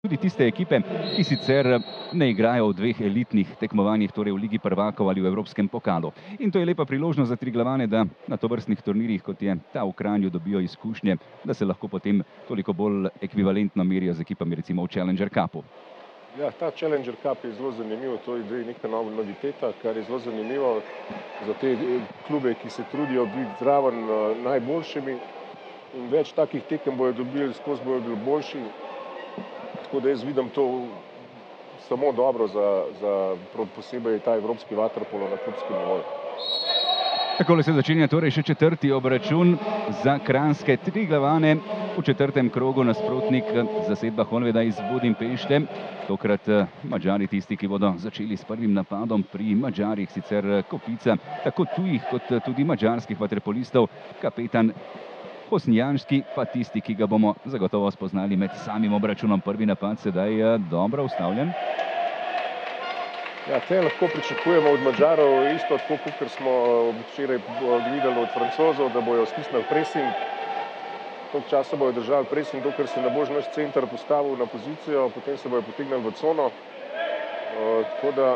tudi tiste ekipe, ki sicer ne igrajo v dveh elitnih tekmovanjih, torej v Ligi prvakov ali v Evropskem pokalu. In to je lepa priložnost za Triglavane, da na tovrstnih turnirjih, kot je ta v Kranju, dobijo izkušnje, da se lahko potem toliko bolj ekvivalentno merijo z ekipami recimo v Challenger Cupu. Ja, ta Challenger Cup je zelo zanimiv, to je neka nova noviteta, kar je zelo zanimivo za te klube, ki se trudijo biti zraven najboljšimi, in več takih tekem bojo dobili, skozi bojo bili boljši, tako da jaz vidim to samo dobro za posebej ta evropski vaterpolo na klubskem nivoju. Takole se začenja torej še četrti obračun za kranjske Triglavane. V četrtem krogu nasprotnik zasedba Honveda iz Budimpešte. Tokrat Madžari tisti, ki bodo začeli s prvim napadom. Pri Madžarih sicer kopica tako tujih kot tudi madžarskih vaterpolistov. Kapetan Hosnijanski pa tisti, ki ga bomo zagotovo spoznali med samim obračunom. Prvi napad sedaj dobro ustavljen. Ja, te lahko pričakujemo od Madžarov isto tako, kot smo včeraj videli od Francozov, da bojo stisnili pressing. Toliko časa bojo držali pressing, dokler se ne boš naš center postavil na pozicijo, potem se bojo potegnili v cono. Tako da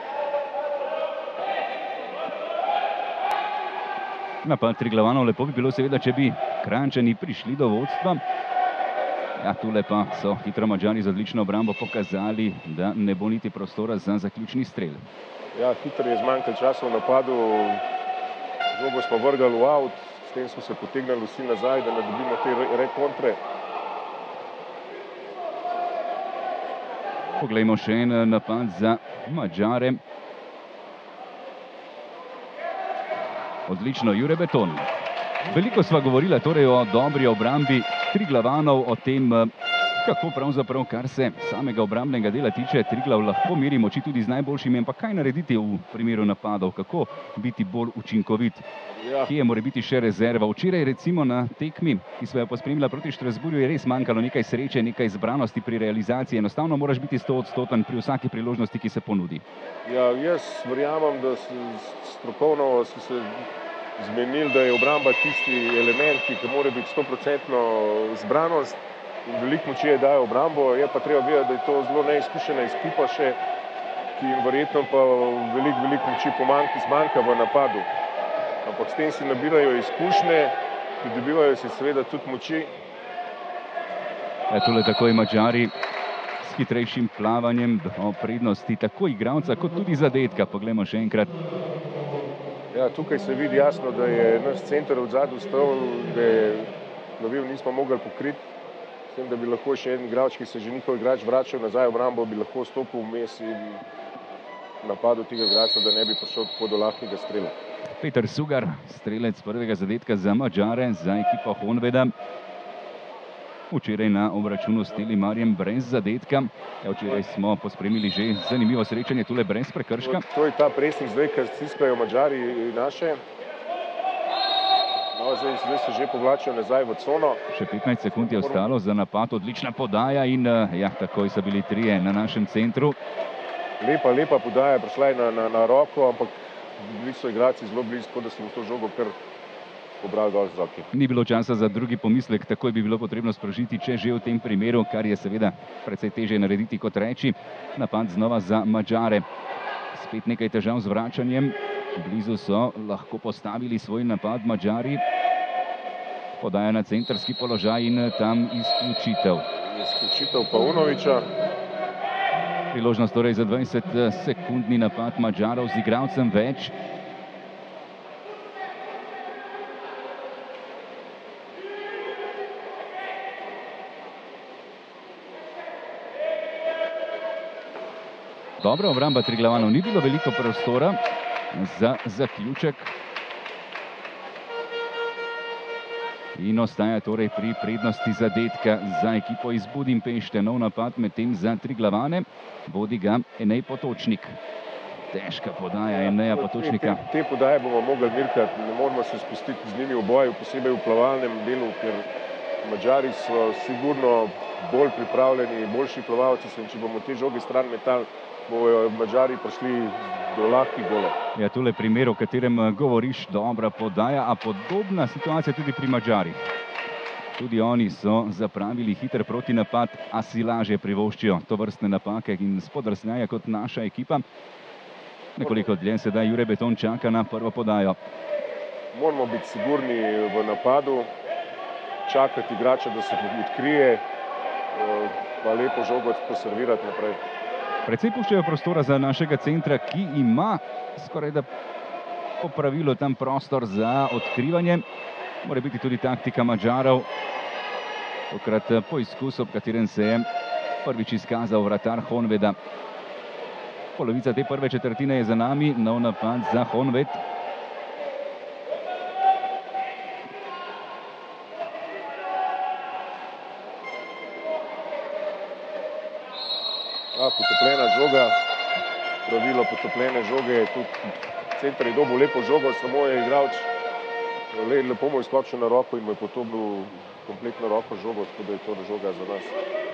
napad Triglavanov, lepo bi bilo seveda, če bi Kranjčani prišli do vodstva. Ja, tule pa so hitro Madžari z odlično obrambo pokazali, da ne bo niti prostora za zaključni strel. Ja, hitro je zmanjkalo časa v napadu, žogo smo vrgali v out, s tem smo se potegnili vsi nazaj, da ne dobimo te kontre. Poglejmo še en napad za Madžare. Odlično, Jure Beton. Veliko sva govorila torej o dobri obrambi Triglavanov, o tem, kako pravzaprav, kar se samega obrambnega dela tiče, Triglav lahko meri moči tudi z najboljšimi, ampak kaj narediti v primeru napadov, kako biti bolj učinkovit? Ja. Kje mora biti še rezerva? Včeraj recimo na tekmi, ki sva jo pospremila proti Štrasburju, je res manjkalo nekaj sreče, nekaj zbranosti pri realizaciji. Enostavno moraš biti 100% pri vsaki priložnosti, ki se ponudi. Ja, jaz verjamem, da strokovno so se zmenili, da je obramba tisti element, ki mora biti 100% zbranost in veliko moči je daje obrambo. Je pa treba vedeti, da je to zelo neizkušena ekipa še, ki jim verjetno pa veliko moči zmanjka v napadu. Ampak s tem si nabirajo izkušnje, pridobivajo si seveda tudi moči. Tole takoj Madžari s hitrejšim plavanjem do prednosti tako igralca kot tudi zadetka. Poglejmo še enkrat. Ja, tukaj se vidi jasno, da je naš center od zadaj stal, da plovil nismo mogli pokriti. S tem, da bi lahko še en igrač, ki se že njihov igrač vračal nazaj v obrambo, bi lahko stopil vmes in napadel tega igrača, da ne bi prišel tako do lahkega strela. Peter Sugar, strelec prvega zadetka za Madžare, za ekipo Honveda. Včeraj na obračunu s Telimarjem brez zadetka. Ja, včeraj smo pospremili že zanimivo srečanje, tule brez prekrška. To je ta pressing zdaj, ker stiskajo Madžari naše. No, zdaj se že povlačijo nazaj v cono. Še 15 sekund je ostalo za napad, odlična podaja in ja, takoj so bili trije na našem centru. Lepa podaja, prišla je na roko, ampak bili so igrači zelo blizu, da so mu to žogo kar pobrali dol z roke. Ni bilo časa za drugi pomislek, takoj bi bilo potrebno sprožiti, če že v tem primeru, kar je seveda precej težje narediti kot reči. Napad znova za Madžare. Spet nekaj težav z vračanjem. Blizu so lahko postavili svoj napad Madžari. Podaja na centrski položaj in tam izključitev. Izključitev Paunoviča. Priložnost torej za 20-sekundni napad Madžarov z igralcem več. Dobra obramba Triglavanov, ni bilo veliko prostora za zaključek. In ostaja torej pri prednosti zadetka za ekipo iz Budimpešte. Nov napad medtem za Triglavane, vodi ga Enej Potočnik. Težka podaja Eneja Potočnika. Te podaje bomo mogli virkati, ne moramo se spustiti z njimi v boju, posebej v plavalnem delu, ker Madžari so sigurno bolj pripravljeni, boljši plavalci, če bomo te žoge stran metali, bojo Madžari prišli do lahkih golov. Ja, tule primer, o katerem govoriš, dobra podaja, a podobna situacija tudi pri Madžarih. Tudi oni so zapravili hiter protinapad, a si lažje privoščijo to vrstne napake in spodrsljaje kot naša ekipa. Nekoliko dlje sedaj Jure Beton čaka na prvo podajo. Moramo biti sigurni v napadu, čakati igrača, da se odkrije, pa lepo žogo poservirati naprej. Predvsej puščajo prostora za našega centra, ki ima skoraj da po pravilu tam prostor za odkrivanje. Mora biti tudi taktika Mađarov. Tokrat poizkus, ob katerem se je prvič izkazal vratar Honveda. Polovica te prve četrtine je za nami, nov napad za Honved. Potopljena žoga, pravilo potopljene žoge, tudi center je dobil lepo žogo, samo je igralč lepo mu je skočil na roko in mu je potobil kompletno roko žogo, tako da je to žoga za nas.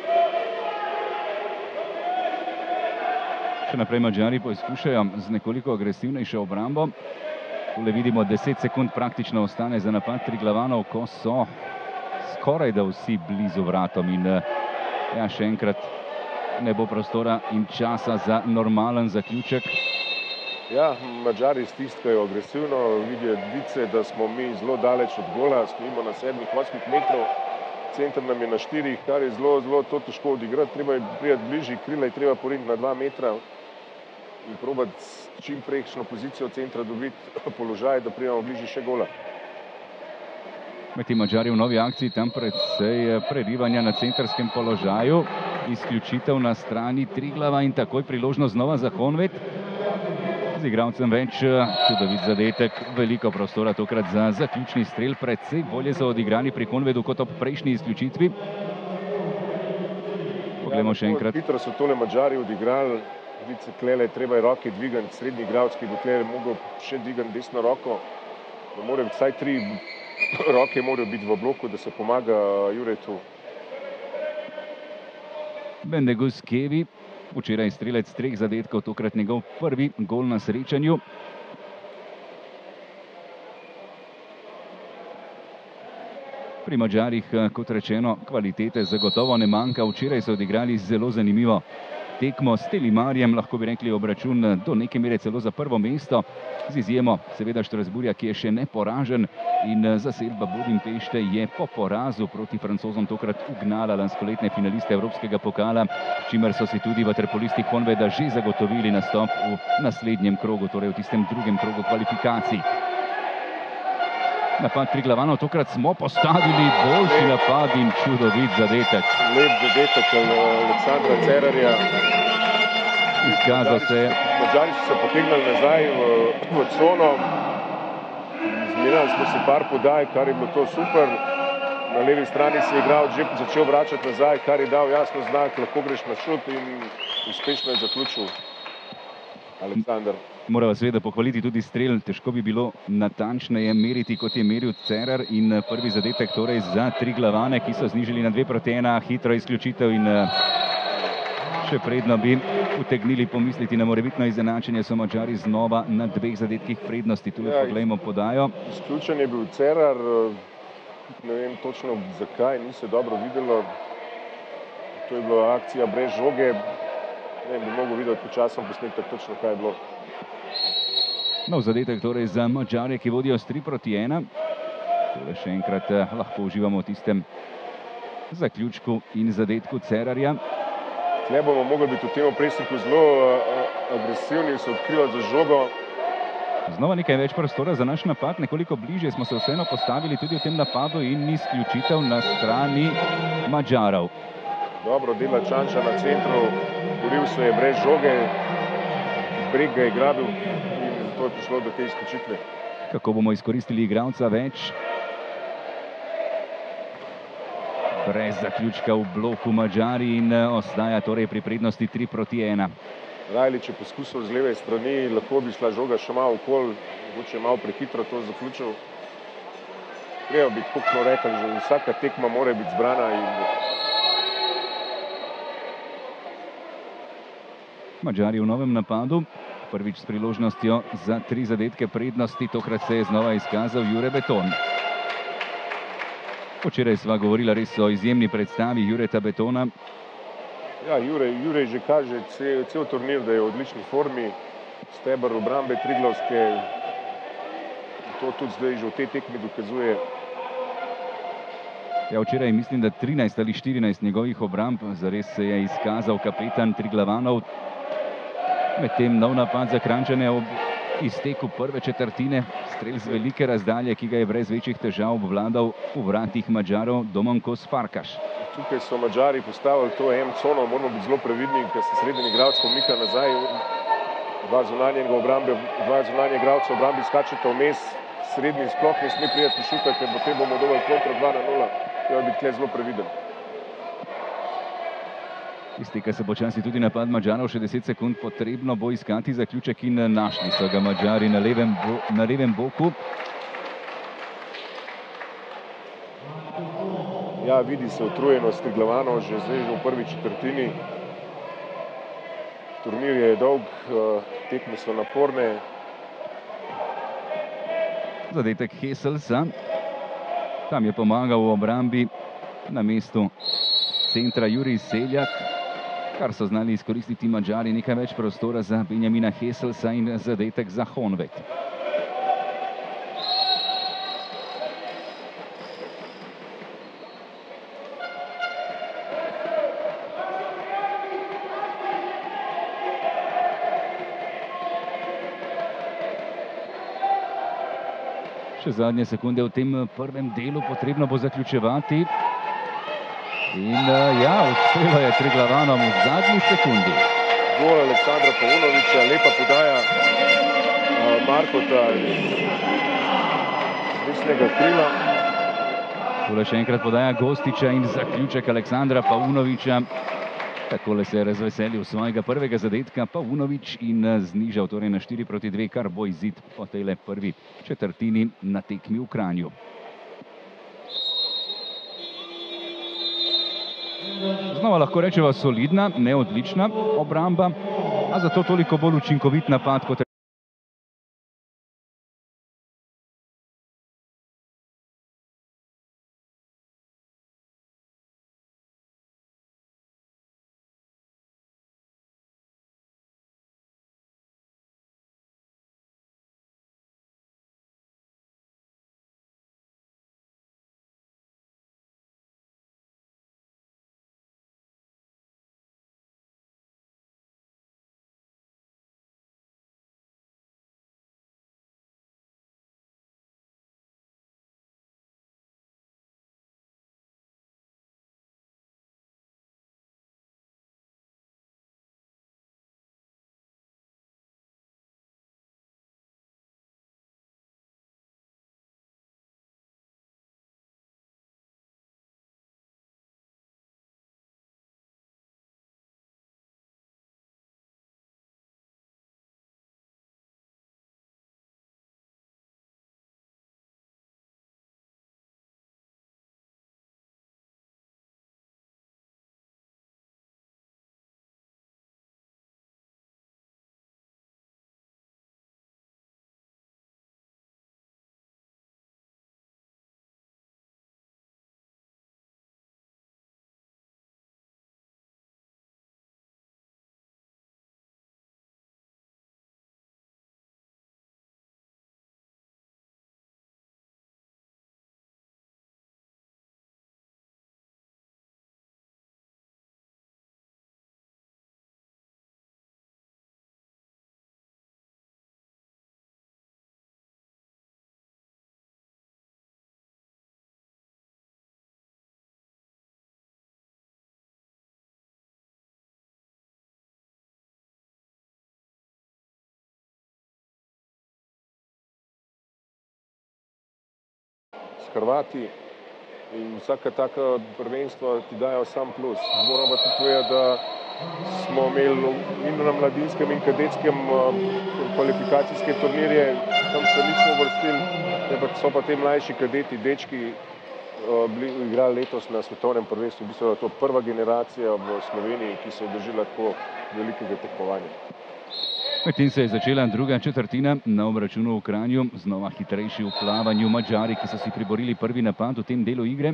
Še naprej Mađari poizkušajo z nekoliko agresivnejšo obrambo. Tule vidimo 10 sekund praktično ostane za napad Triglavanov, ko so skoraj da vsi blizu vratom in ja, še enkrat ne bo prostora in časa za normalen zaključek. Ja, Mađari stiskajo agresivno, vidijo dice, da smo mi zelo daleč od gola, stojimo na 7-8 metrov, center nam je na 4, kar je zelo to težko odigrati, treba je prijeti bližji, krila je treba poriniti na 2 metra in probati čim prejšnjo pozicijo centra dobiti položaj, da prijemo bližji še gola. Med tem Mađari v novi akciji, tam predvsej prerivanja na centrskem položaju, izključitev na strani Triglava in takoj priložnost znova za Honved. Z igralcem več, čudovit zadetek, veliko prostora tokrat za zaključni strel, predvsej bolje so odigrali pri Honvedu kot ob prejšnji izključitvi. Poglejmo še enkrat. Hitro so tole Mađari odigrali, vidice klele, treba je roke dvigati, srednji igralec, ki bo klele mogel še dvigati desno roko, da mora vsaj 3 roke morajo biti v bloku, da se pomaga Juretu. Bendegus Kevi, včeraj strelec 3 zadetkov, tokrat njegov prvi gol na srečanju. Pri Mađarih, kot rečeno, kvalitete zagotovo ne manjka. Včeraj so odigrali zelo zanimivo tekmo s Telimarjem, lahko bi rekli obračun do neke mere celo za prvo mesto, z izjemo seveda Štrasburja, ki je še neporažen, in zasedba Budimpešte je po porazu proti Francozom tokrat ugnala lanskoletne finaliste Evropskega pokala, s čimer so si tudi vaterpolisti Honveda že zagotovili nastop v naslednjem krogu, torej v tistem drugem krogu kvalifikacij. Napad Triglavanov, tokrat smo postavili boljši napad in čudovit zadetek. Lep zadetek Aleksandra Cerarja. Izkazal se je. Mađari so se potegnili nazaj v cono. Zmenjali smo si par podaj, kar je bilo to super. Na levi strani se je igralec že začel vračati nazaj, kar je dal jasno znak, lahko greš na šut in uspešno je zaključil Aleksandar. Morava seveda pohvaliti tudi strel, težko bi bilo natančneje meriti, kot je meril Cerar, in prvi zadetek torej za Triglavane, ki so znižali na 2-1, hitro izključitev in še predno bi utegnili pomisliti na morebitno izenačenje, so Mađari znova na 2 zadetkih prednosti. Tule poglejmo podajo. Izključen je bil Cerar, ne vem točno zakaj, ni se dobro videlo. To je bila akcija brez žoge, ne vem, bi mogel videti počasen posnetek točno, kaj je bilo. Nov zadetek torej za Mađare, ki vodijo s 3-1. Tole še enkrat lahko uživamo v tistem zaključku in zadetku Cerarja. Tle bomo mogli biti v tem presniku zelo agresivni, se odkrivati za žogo. Znova nekaj več prostora za naš napad, nekoliko bliže smo se vseeno postavili tudi v tem napadu in izključitev na strani Mađarov. Dobro dela Čanča na centru, boril se je brez žoge, Breg ga je grabil in to je prišlo do te izključitve. Kako bomo izkoristili igralca več? Brez zaključka v bloku Mađari in ostaja torej pri prednosti 3-1. Rajlič je poskusil z leve strani, lahko bi šla žoga še malo okoli, mogoče malo prehitro to zaključil. Treba biti, kot smo rekli, že vsaka tekma mora biti zbrana. Mađari v novem napadu, prvič s priložnostjo za 3 zadetke prednosti, tokrat se je znova izkazal Jure Beton. Včeraj sva govorila res o izjemni predstavi Jureta Betona. Ja, Jure že kaže cel turnir, da je v odlični formi. Steber obrambe Triglavske, to tudi zdaj že v tej tekmi dokazuje. Ja, včeraj mislim, da 13 ali 14 njegovih obramb, zares se je izkazal kapetan Triglavanov. Medtem nov napad za Kranjčane ob izteku prve četrtine, strel z velike razdalje, ki ga je brez večjih težav obvladal v vratih Madžarov Domankos Farkas. Tukaj so Madžari postavili to M-cono, moramo biti zelo previdni, ker se srednji igralec pomika nazaj. Dva zunanja igralca v obrambi skačeta vmes, srednji sploh ne sme prijeti šuta, ker potem bomo dobili kontra 2:0. Treba biti tukaj zelo previden. Izteka se počasi tudi napad Madžarov, še 10 sekund potrebno bo iskati zaključek in našli so ga Madžari na levem boku. Ja, vidi se utrujenost Triglavanov že zdaj v prvi četrtini. Turnir je dolg, tekme so naporne. Zadetek Heselsa, tam je pomagal v obrambi na mestu centra Jurij Seljak, kar so znali izkoristiti Madžari, nekaj več prostora za Benjamina Heselsa in zadetek za Honved. Še zadnje sekunde v tem prvem delu, potrebno bo zaključevati. In ja, uspelo je Triglavanom v zadnji sekundi. Gol Aleksandra Paunoviča, lepa podaja Markota iz desnega krila. Tole še enkrat podaja Gostiča in zaključek Aleksandra Paunoviča. Takole se je razveselil svojega prvega zadetka Paunovič in znižal torej na 4:2, kar bo izid po tejle prvi četrtini na tekmi v Kranju. Znova lahko rečeva solidna, ne odlična obramba, a zato toliko bolj učinkovit napad kot Hrvati in vsaka taka prvenstva ti dajo sam plus. Moramo tudi povedati, da smo imeli in na mladinskem in kadetskem kvalifikacijske turnirje, tam se nismo vrstili, so pa te mlajši kadeti, dečki igrali letos na svetovnem prvenstvu. V bistvu je to prva generacija v Sloveniji, ki se je udeležila tako velikega tekmovanja. Medtem se je začela druga četrtina na obračunu v Kranju, znova hitrejši v plavanju Madžari, ki so si priborili prvi napad v tem delu igre.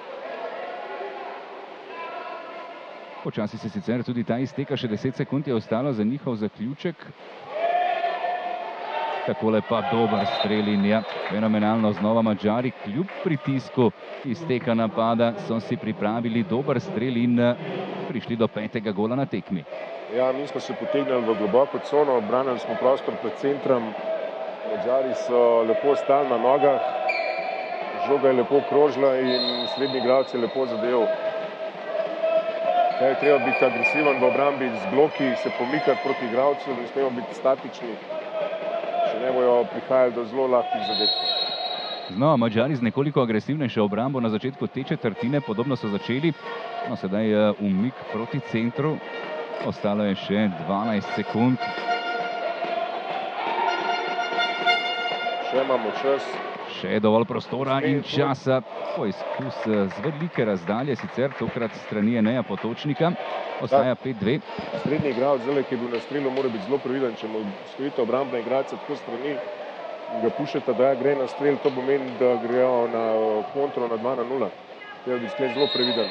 Počasi se sicer tudi ta izteka, še 10 sekund je ostalo za njihov zaključek. Takole pa dober strel in ja, fenomenalno znova Madžari, kljub pritisku izteka napada, so si pripravili dober strel in prišli do 5. gola na tekmi. Ja, mi smo se potegnili v globoko cono, branili smo prostor pred centrom, Madžari so lepo stali na nogah, žoga je lepo krožila in srednji igralec je lepo zadeval. Je treba biti agresiven v obrambi, z bloki se pomikati proti igralcu, ne smemo biti statični, če ne bojo prihajali do zelo lahkih zadetkov. Znova Madžari z nekoliko agresivnejšo obrambo na začetku te četrtine, podobno so začeli, no sedaj umik proti centru. Ostalo je še 12 sekund. Še imamo čas. Še je dovolj prostora in časa. Poizkus z velike razdalje, sicer tokrat strani Eneja Potočnika. Ostaja 5-2. Srednji igralec, ki je bil na strelu, mora biti zelo previden. Če mu stojite obrambna igralca tako strani, ga pušete, da gre na strel, to pomeni, da grejo na kontro na 2-0. Treba biti zelo previden.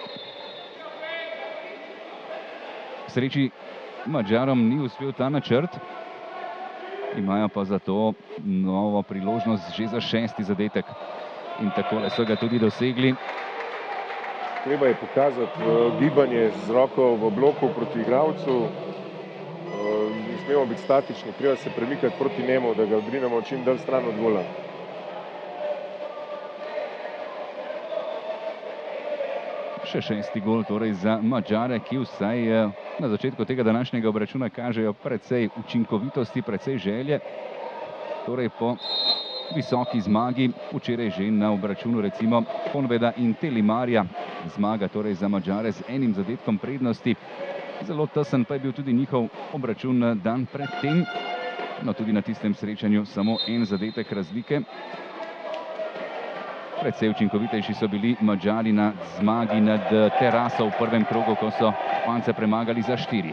Sreči Madžarom ni uspel ta načrt, imajo pa zato novo priložnost že za 6. zadetek in takole so ga tudi dosegli. Treba je pokazati gibanje z roko v bloku proti igralcu, ne smemo biti statični, treba se premikati proti njemu, da ga odrinemo čim dalj stran od gola. Še 6. gol torej za Madžare, ki vsaj na začetku tega današnjega obračuna kažejo precej učinkovitosti, precej želje. Torej po visoki zmagi, včeraj že na obračunu recimo Honveda in Telimarja, zmaga torej za Madžare z 1 zadetkom prednosti. Zelo tesen pa je bil tudi njihov obračun dan predtem, no tudi na tistem srečanju samo 1 zadetek razlike. Predvsej učinkovitejši so bili Madžari na zmagi nad Teraso v prvem krogu, ko so Špance premagali za 4.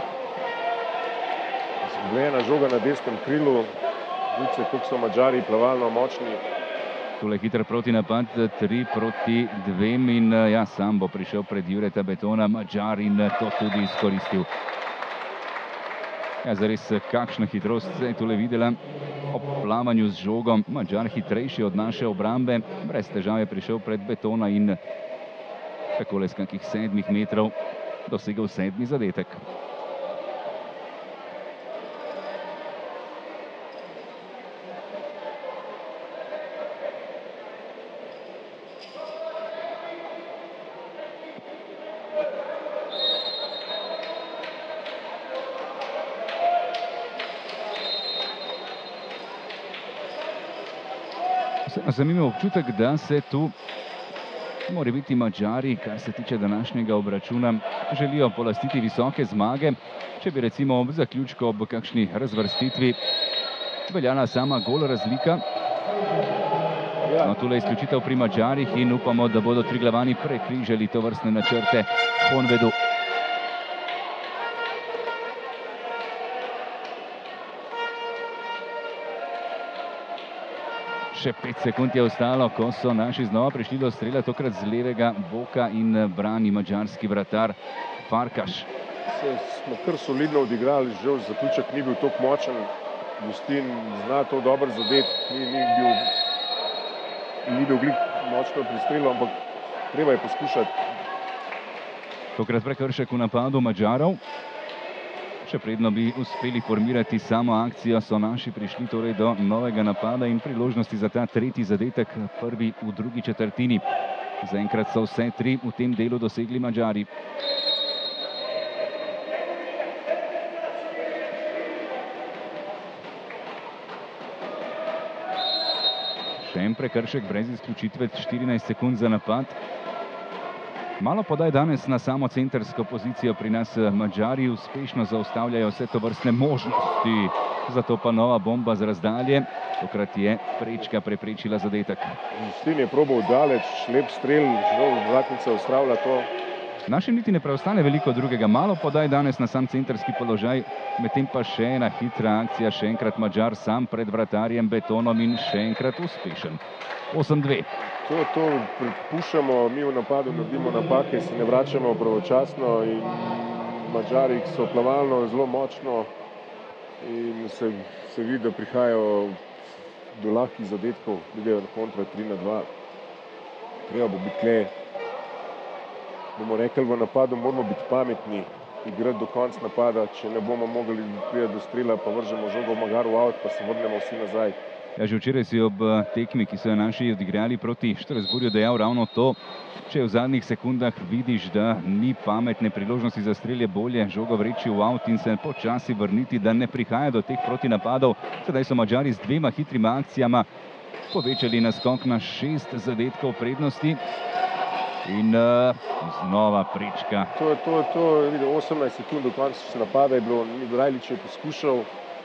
Izgubljena žoga na desnem krilu, vidite, koliko so Madžari plavalno močni. Tole hiter protinapad, 3-2 in ja, sam bo prišel pred Jureta Betona, Madžar in to tudi izkoristil. Ja, zares kakšna hitrost se je tole videla. Ob plavanju z žogom, Madžar hitrejši od naše obrambe, brez težav je prišel pred Betona in takole z kakih 7 metrov dosegel 7. zadetek. Zanimiv občutek, da se tu morebiti Madžari, kar se tiče današnjega obračuna, želijo polastiti visoke zmage. Če bi recimo ob zaključku, ob kakšni razvrstitvi veljala sama gol razlika. No, tule izključitev pri Madžarih in upamo, da bodo Triglavani prekrižali to vrstne načrte Honvedu. Še 5 sekund je ostalo, ko so naši znova prišli do strela, tokrat z levega boka in brani madžarski vratar Farkaš. Smo kar solidno odigrali, žal zaključek ni bil toliko močen. Gustin zna to dobro zadeti, ni bil glik močno pri strelu, ampak treba je poskušati. Tokrat prekršek v napadu Madžarov. Še predno bi uspeli formirati samo akcijo, so naši prišli torej do novega napada in priložnosti za ta 3. zadetek, prvi v drugi četrtini. Zaenkrat so vse 3 v tem delu dosegli Madžari. Še en prekršek brez izključitve, 14 sekund za napad. Malo podaj danes na samo centrsko pozicijo pri nas Madžari uspešno zaustavljajo vse to vrstne možnosti. Zato pa nova bomba z razdalje. Tokrat je prečka preprečila zadetek. Gustin je probal daleč, lep strel, žal vratnica ustavlja to. Našim niti ne preostane veliko drugega, malo podaj danes na sam centrski položaj, medtem pa še ena hitra akcija, še enkrat Madžar sam pred vratarjem Betonom in še enkrat uspešen. 8-2. To prepuščamo, mi v napadu naredimo napake, se ne vračamo pravočasno in Madžari so plavalno zelo močno in se vidi, da prihajajo do lahkih zadetkov, vidijo na kontra 3-2. Treba bo biti kle, bomo rekli, v napadu moramo biti pametni, igrati do konca napada, če ne bomo mogli priti do strela, pa vržemo žogo Magar v out, pa se vrnemo vsi nazaj. Ja, že včeraj si ob tekmi, ki so jo naši odigrali proti Strasbourgu, dejal ravno to, če v zadnjih sekundah vidiš, da ni pametne priložnosti za strel, je bolje žogo vreči v out in se počasi vrniti, da ne prihaja do teh protinapadov. Sedaj so Madžari z 2 hitrima akcijama povečali naskok na 6 zadetkov prednosti. In znova prečka. To je 18 sekund do konca napada je bilo, Rajlič je poskušal.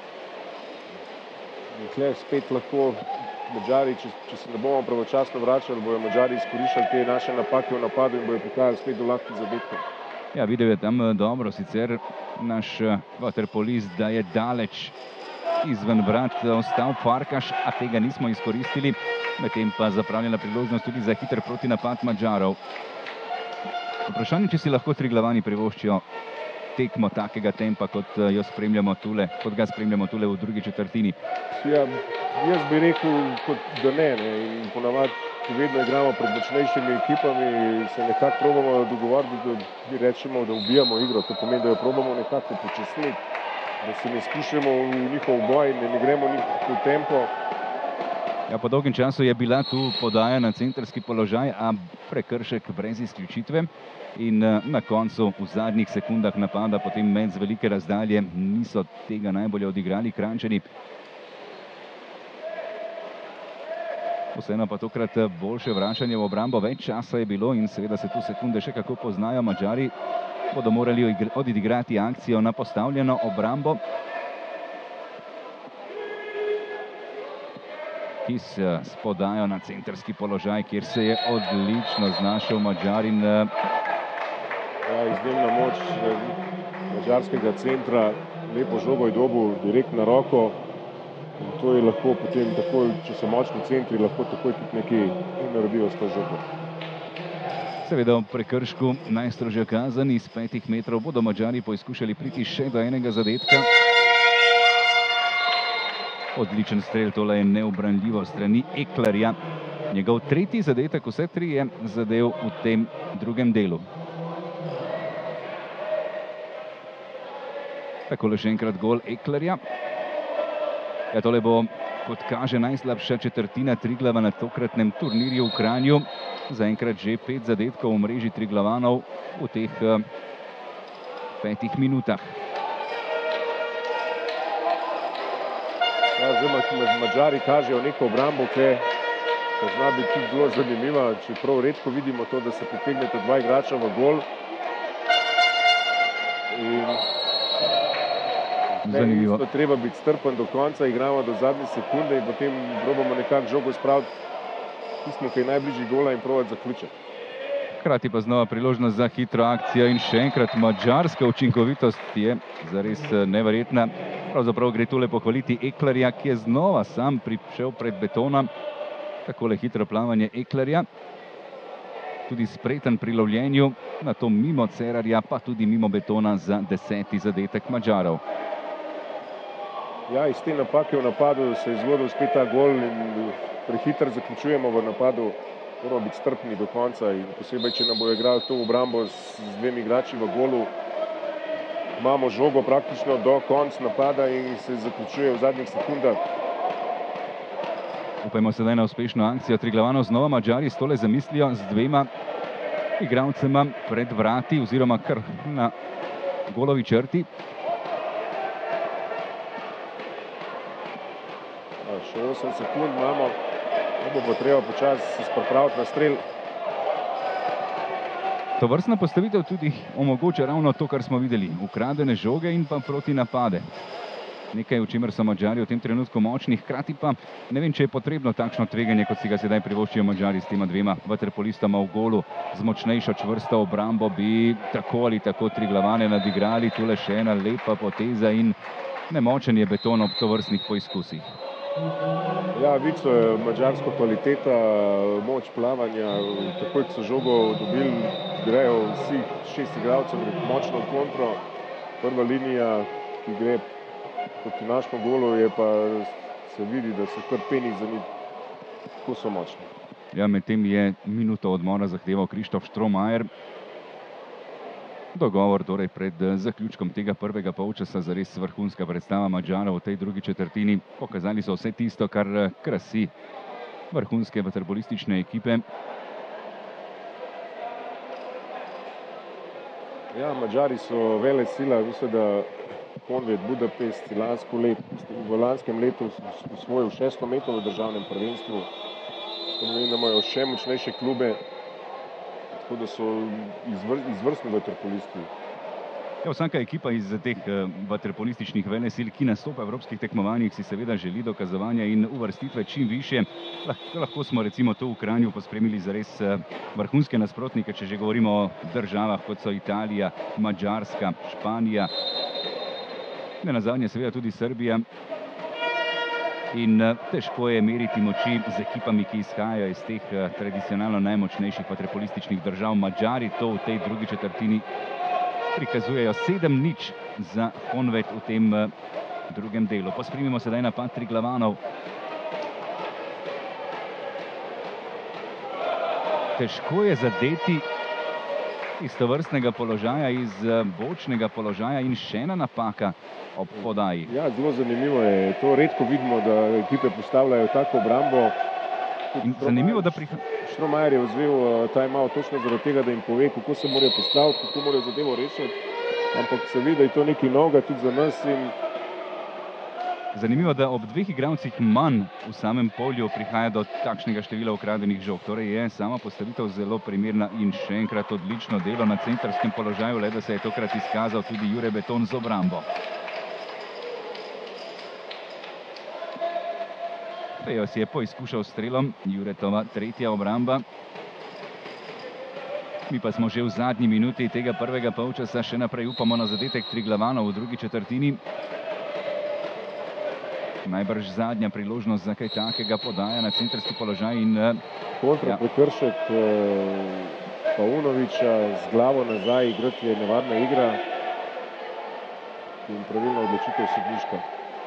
In tukaj spet lahko Madžari, če se ne bomo pravočasno vračali, bojo Madžari izkoriščali te naše napake v napadu in bojo prihajali spet do lahkih zadetkov. Ja, videl je tam dobro sicer naš vaterpolist, da je daleč izven vrat ostal Farkaš, a tega nismo izkoristili. Medtem pa zapravljena priložnost tudi za hiter protinapad Madžarov. Vprašanje, če si lahko Triglavani privoščijo tekmo takega tempa, kot ga spremljamo tule v drugi četrtini. Ja, jaz bi rekel, da ne. In ponavadi, ko vedno igramo pred močnejšimi ekipami, se nekako probamo dogovoriti, da mi rečemo, da ubijamo igro. To pomeni, da jo probamo nekako počasniti, da se ne spuščamo v njihov boj in ne gremo v tempo. Ja, po dolgem času je bila tu podaja na centrski položaj, a prekršek brez izključitve. In na koncu, v zadnjih sekundah napada, potem med z velike razdalje, niso tega najbolje odigrali Kranjčani. Vseeno pa tokrat boljše vračanje v obrambo, več časa je bilo in seveda se tu sekunde še kako poznajo. Madžari bodo morali odigrati akcijo na postavljeno obrambo. Kis s podajo na centrski položaj, kjer se je odlično znašel Madžar in izjemna moč madžarskega centra, lepo žogo je dobil direkt na roko in to je lahko potem takoj, če so močni centri, lahko takoj tudi nekaj naredijo s to žogo. Seveda v prekršku najstrožja kazen iz 5 metrov bodo Madžari poizkušali priti še do enega zadetka. Odličen strel, tole je neubranljivo strani Eklerja. Njegov 3. zadetek, vse 3 je zadev v tem drugem delu. Takole še enkrat gol Eklerja. Ja, tole bo, kot kaže, najslabša četrtina Triglava na tokratnem turnirju v Kranju. Zaenkrat že 5 zadetkov v mreži Triglavanov v teh 5 minutah. Ja, zdaj Madžari kažejo neko obrambo, ki zna biti tudi zelo zanimiva, čeprav redko vidimo to, da se pritegnete 2 igrača v gol. Zanimivo. Treba biti strpen do konca, igramo do zadnje sekunde in potem probamo nekako žogo spraviti tismo, ki je najbližji gola in probati zaključiti. Hkrati pa znova priložnost za hitro akcijo in še enkrat madžarska učinkovitost je zares neverjetna. Pravzaprav gre tule pohvaliti Eklerja, ki je znova sam prišel pred Betona. Takole hitro plavanje Eklerja. Tudi spreten pri lovljenju, na to mimo Cerarja, pa tudi mimo Betona za 10. zadetek Madžarov. Ja, iz te napake v napadu se je zgodil spet ta gol in prehitro zaključujemo v napadu. Moramo biti strpni do konca in posebej, če nam bojo igrali to obrambo z 2 igrači v golu. Imamo žogo praktično do konca napada in se zaključuje v zadnjih sekundah. Upajmo sedaj na uspešno akcijo Triglavanov. Znova Madžari s tole zamislijo z 2 igralcema pred vrati oziroma kar na golovi črti. Še 8 sekund imamo, bo pa treba počasi se pripraviti na strel. Tovrstna postavitev tudi omogoča ravno to, kar smo videli. Ukradene žoge in pa protinapade. nekaj, v čemer so Madžari v tem trenutku močni, hkrati pa ne vem, če je potrebno takšno tveganje, kot si ga sedaj privoščijo Madžari s tema dvema vaterpolistoma v golu. Z močnejšo čvrsto obrambo bi tako ali tako Triglavane nadigrali, tule še ena lepa poteza in nemočen je beton ob tovrstnih poizkusih. Ja, vidijo je madžarsko kvaliteta, moč plavanja, takoj, ko so žogo dobili, grejo vsi 6 igralcev močno v kontro. Prva linija, ki gre proti našemu golu, je pa se vidi, da se kar peni za njih, kako so močni. Ja, medtem je minuto odmora zahteval Krištof Štromajer. Dogovor torej pred zaključkom tega prvega polčasa, zares vrhunska predstava Madžarov v tej drugi četrtini. Pokazali so vse tisto, kar krasi vrhunske vaterpolistične ekipe. Ja, Madžari so velesila, mislim, da Honvéd Budapest v lanskem letu osvojil 6. mesto v državnem prvenstvu. To pomeni, da imajo še močnejše klube, tako da so izvrstni vaterpolisti. Ja, vsaka ekipa iz teh vaterpolističnih velesil, ki nastopa v evropskih tekmovanjih, si seveda želi dokazovanja in uvrstitve čim višje. Lahko smo recimo tu v Kranju pospremili zares vrhunske nasprotnike, če že govorimo o državah, kot so Italija, Madžarska, Španija, nenazadnje seveda tudi Srbija. In težko je meriti moči z ekipami, ki izhajajo iz teh tradicionalno najmočnejših vaterpolističnih držav. Madžari to v tej drugi četrtini prikazujejo 7:0 za Honvéd v tem drugem delu. Pospremimo sedaj napad Triglavanov. Težko je zadeti iz tovrstnega položaja, iz bočnega položaja in še ena napaka ob podaji. Ja, zelo zanimivo je. To redko vidimo, da ekipe postavljajo tako obrambo. In zanimivo, da Štromajer je vzel time-out točno zaradi tega, da jim pove, kako se morajo postaviti, kako morajo zadevo rešiti. Ampak se vidi, da je to nekaj novega tudi za nas. Zanimivo, da ob dveh igralcih manj v samem polju prihaja do takšnega števila ukradenih žog. Torej je sama postavitev zelo primerna in še enkrat odlično delo na centrskem položaju, le da se je tokrat izkazal tudi Jure Beton z obrambo. Pejos je poizkušal strelom, Juretova tretja obramba. Mi pa smo že v zadnji minuti tega prvega polčasa, še naprej upamo na zadetek Triglavanov v drugi četrtini. Najbrž zadnja priložnost za kaj takega, podaja na centrski položaj in kontra prekršek Paunoviča z glavo nazaj, igrati je nevarna igra in pravilna odločitev sodniška.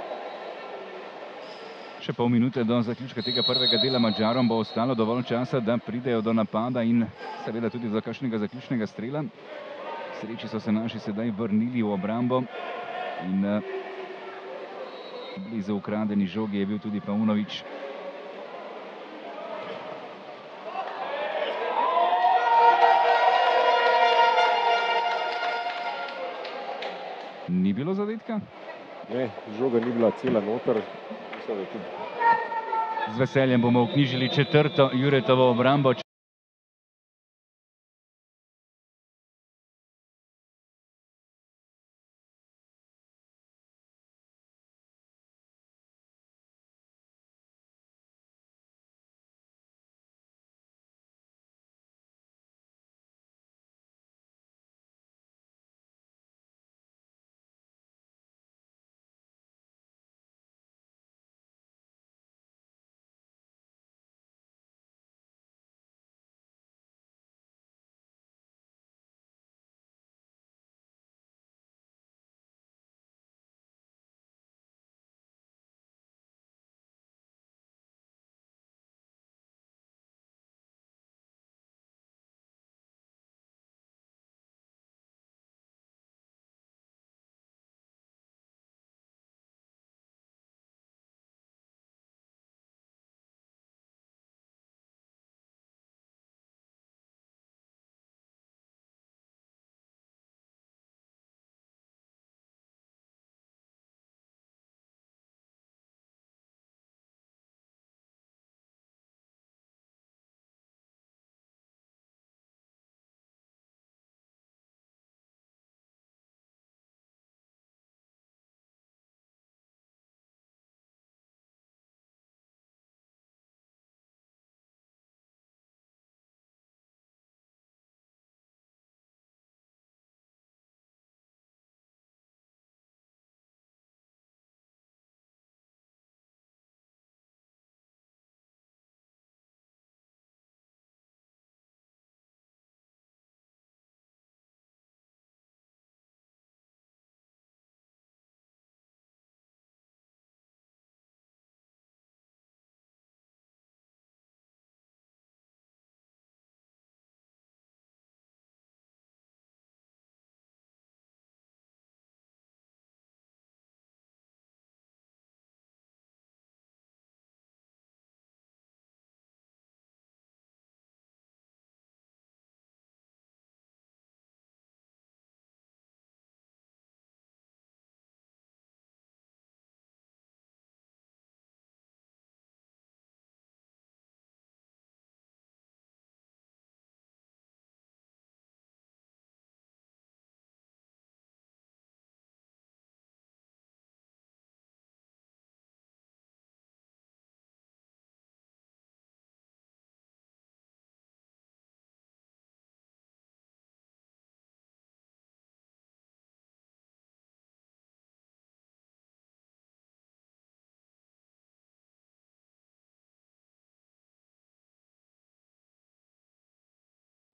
Še pol minute do zaključka tega prvega dela. Madžarom bo ostalo dovolj časa, da pridejo do napada in seveda tudi do kakšnega zaključnega strela. K sreči so se naši sedaj vrnili v obrambo in blizu ukradeni žogi je bil tudi Paunovič. Ni bilo zadetka? Ne, žoga ni bila cela noter. Z veseljem bomo vknjižili četrto Juretovo obrambo.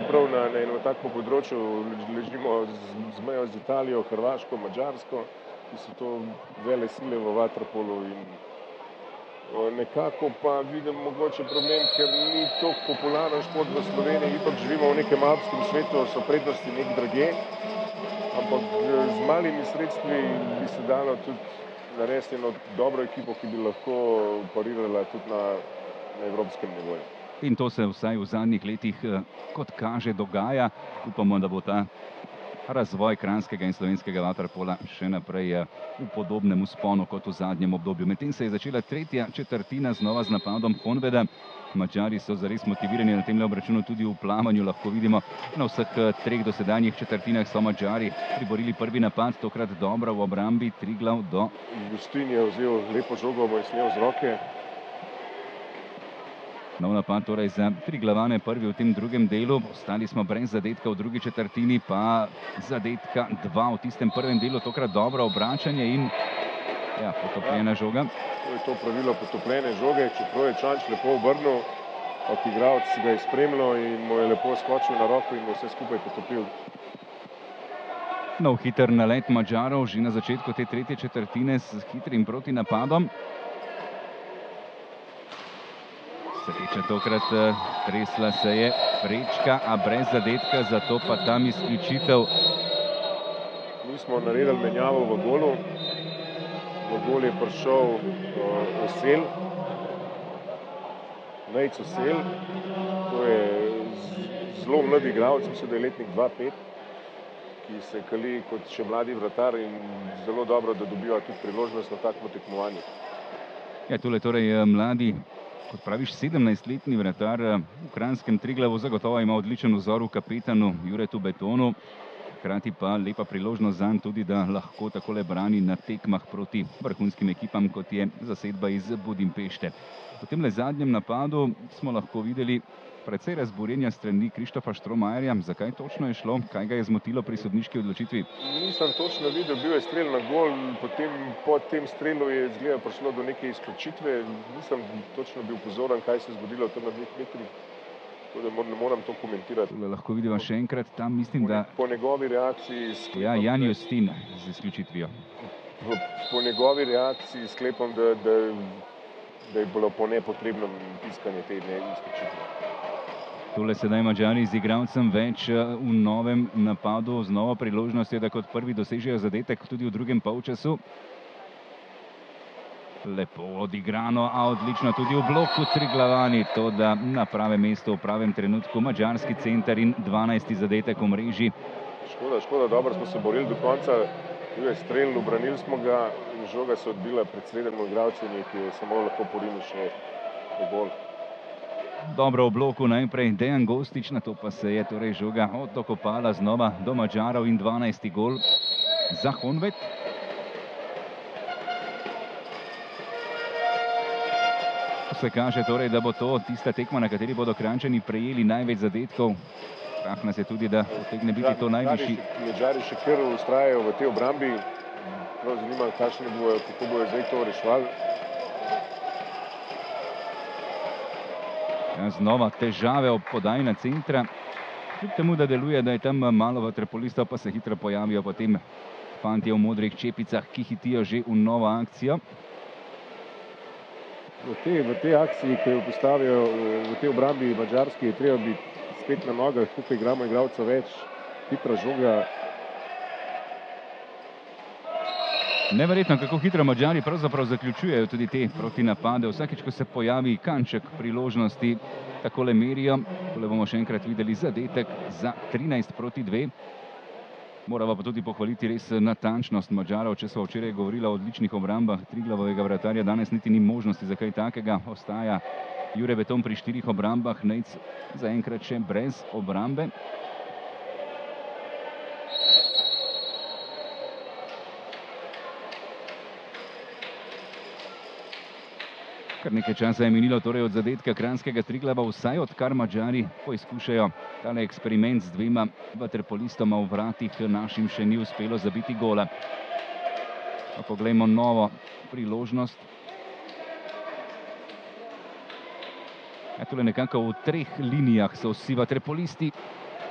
prav na enem takem področju ležimo z mejo z Italijo, Hrvaško, Madžarsko, ki so to vele sile v vaterpolu in nekako pa vidim mogoče problem, ker ni toliko popularen šport v Sloveniji, ipak živimo v nekem alpskem svetu, so prednosti nek drugje, ampak z malimi sredstvi bi se dalo tudi narediti eno dobro ekipo, ki bi lahko parirala tudi na evropskem nivoju. In to se vsaj v zadnjih letih, kot kaže, dogaja. Upamo, da bo ta razvoj kranjskega in slovenskega vaterpola še naprej v podobnem vzponu kot v zadnjem obdobju. Medtem se je začela tretja četrtina znova z napadom Honveda. Madžari so zares motivirani na tem obračunu tudi v plavanju. Lahko vidimo, na vseh treh dosedanjih četrtinah so Madžari priborili prvi napad, tokrat dobro v obrambi, Triglav do... Gostin je vzel lepo žogo, bo je snel z roke. Nov napad torej za Triglavane, prvi v tem drugem delu. Ostali smo brez zadetka v drugi četrtini, pa zadetka dva v tistem prvem delu. Tokrat dobro obračanje in potopljena žoga. To je to pravilo potopljene žoge, čeprav je Čanč lepo obrnil, kot igralec ga je spremljal in mu je lepo skočil na roko in mu vse skupaj potopil. Nov hiter nalet Madžarov že na začetku te tretje četrtine s hitrim protinapadom. Sreča tokrat, tresla se je prečka, a brez zadetka, zato pa tam izključitev. Mi smo naredili menjavo v golu. V gol je prišel Osel, Nejc Osel. To je zelo mlad igralec, mislim, da je letnik 2-5, ki se kali kot še mladi vratar in zelo dobro, da dobiva tudi priložnost na takmo tekmovanju. Ja, tole torej mladi, kot praviš, 17-letni vratar v kranjskem Triglavu, zagotovo ima odličen vzor v kapetanu Juretu Betonu. Hkrati pa lepa priložnost zanj tudi, da lahko takole brani na tekmah proti vrhunskim ekipam, kot je zasedba iz Budimpešte. Po temle zadnjem napadu smo lahko videli precej razburjenja strani Krištofa Štromajerja. Zakaj točno je šlo? Kaj ga je zmotilo pri sodniški odločitvi? Nisem točno videl, bil je strel na gol, potem po tem strelu je izgleda prišlo do neke izključitve. Nisem točno bil pozoren, kaj se je zgodilo tam na 2 metrih. Tako da ne moram to komentirati. Tole lahko vidimo še enkrat, tam mislim, da... Po njegovi reakciji... Ja, Jan Justin z izključitvijo. Po njegovi reakciji sklepam, da je bilo po nepotrebnem piskanje te izključitve. Tole sedaj Madžari z igralcem več v novem napadu, z novo priložnostjo, da kot prvi dosežejo zadetek tudi v drugem polčasu. Lepo odigrano, a odlično tudi v bloku Triglavani, to da na pravem mestu v pravem trenutku madžarski center in 12. zadetek v mreži. Škoda, dobro smo se borili do konca, bil je strel, ubranili smo ga in žoga se odbila pred srednjim igralcem, ki je samo lahko porinil še v gol. Dobro v bloku najprej Dejan Gostič, na to pa se je torej žoga odokopala znova do Madžarov in 12. gol za Honved. Se kaže torej, da bo to tista tekma, na kateri bodo Kranjčani prejeli največ zadetkov. Strah nas je tudi, da utegne biti to najvišji. Madžari še kar vztrajajo v tej obrambi. Prav zanima, kako bojo zdaj to reševali. Znova težave ob podaji na centra. Kljub temu, da deluje, da je tam malo vaterpolistov, pa se hitro pojavijo potem fantje v modrih čepicah, ki hitijo že v novo akcijo. V tej akciji, ki jo postavijo v tej obrambi madžarski, je treba biti spet na nogah, tukaj igramo igralcev več, hitra žoga. Neverjetno, kako hitro Madžari pravzaprav zaključujejo tudi te protinapade. Vsakič, ko se pojavi kanček priložnosti, takole merijo. Tole bomo še enkrat videli zadetek za 13-2. Morava pa tudi pohvaliti res natančnost Madžarov. Če so včeraj govorili o odličnih obrambah Triglavovega vratarja, danes niti ni možnosti za kaj takega. Ostaja Jure Beton pri 4 obrambah, Nejc zaenkrat še brez obrambe. Kar nekaj časa je minilo torej od zadetka kranjskega Triglava, vsaj odkar Madžari poizkušajo tale eksperiment z 2 vaterpolistoma v vratih, našim še ni uspelo zabiti gola. Pa poglejmo novo priložnost. Tole nekako v 3 linijah so vsi vaterpolisti.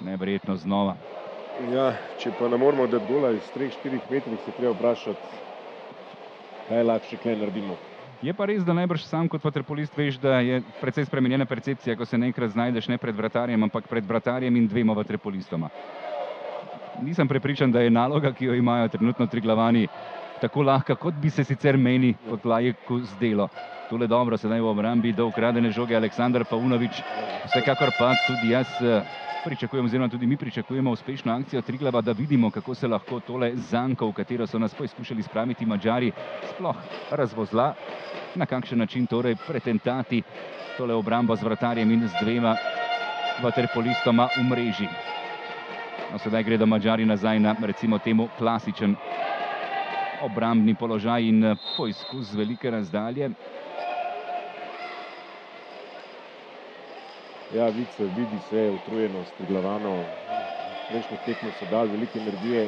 Neverjetno znova. Ja, če pa ne moramo dati gola iz 3-4 metrih, se treba vprašati, kaj lahko še kaj naredimo. Je pa res, da najbrž sam kot vaterpolist veš, da je precej spremenjena percepcija, ko se enkrat znajdeš ne pred vratarjem, ampak pred vratarjem in dvema vaterpolistoma. Nisem prepričan, da je naloga, ki jo imajo trenutno Triglavani, tako lahka, kot bi se sicer meni kot laiku zdelo. Tole dobro, sedaj v obrambi do ukradene žoge Aleksandar Paunović. Vsekakor pa tudi jaz pričakujem, oziroma tudi mi pričakujemo uspešno akcijo Triglava, da vidimo, kako se lahko tole zanko, v katero so nas poskušali spraviti Madžari, sploh razvozla, na kakšen način torej pretentati tole obrambo z vratarjem in z dvema vaterpolistoma v mreži. No, sedaj gredo Madžari nazaj na, recimo temu, klasičen obrambni položaj in poizkus z velike razdalje. Ja, vidi se utrujenost Triglavanov. Prejšnjih tekmah so dali velike energije.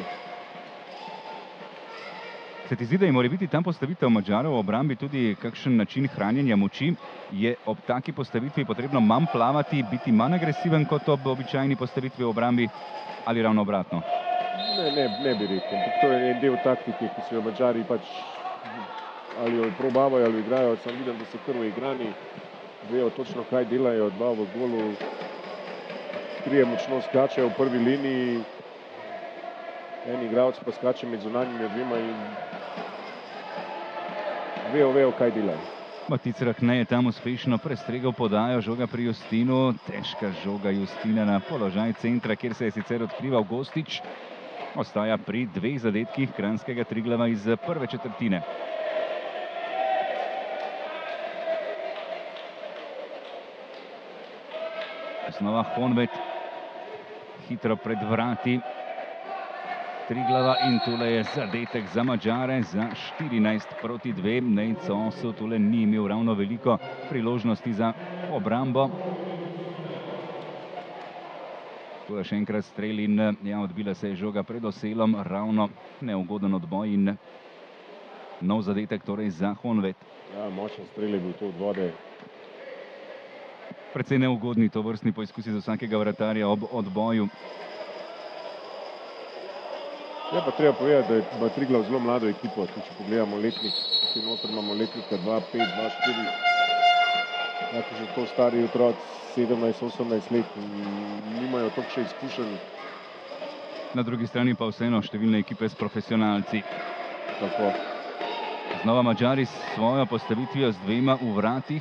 Se ti zdi, da je mora biti tam postavitev Madžarov v obrambi tudi kakšen način hranjenja moči? Je ob taki postavitvi potrebno manj plavati, biti manj agresiven kot ob običajni postavitvi v obrambi ali ravno obratno? Ne bi rekel. To je en del taktike, ki so jo Madžari pač ali jo probavajo ali igrajo. Sam vidim, da so kar igrani, vejo točno, kaj delajo, dva v golu, trije močno skačejo v prvi liniji, en igralec pa skače med zunanjimi dvema in vejo, kaj delajo. Matic Rahne je tam uspešno prestregel podajo, žoga pri Justinu, težka žoga Justina na položaj centra, kjer se je sicer odkrival Gostič. Ostaja pri 2 zadetkih kranjskega Triglava iz prve četrtine. Znova Honved, hitro pred vrati Triglava in tule je zadetek za Madžare za 14-2. Nejc Osu tule ni imel ravno veliko priložnosti za obrambo. Tule še enkrat strel in odbila se je žoga pred Oselom, ravno neugoden odboj in nov zadetek torej za Honved. Ja, močen strel je bil to od vode. Precej neugodni to vrstni poizkusi za vsakega vratarja ob odboju. Je pa treba povedati, da ima Triglav zelo mlado ekipo. Če pogledamo letnik, tukaj noter imamo letnika 2-5, 2-4. Tako že to stari otroci 17-18 let nimajo toliko še izkušenj. Na drugi strani pa vseeno številne ekipe s profesionalci. Tako. Znova Madžari s svojo postavitvijo z dvema v vratih.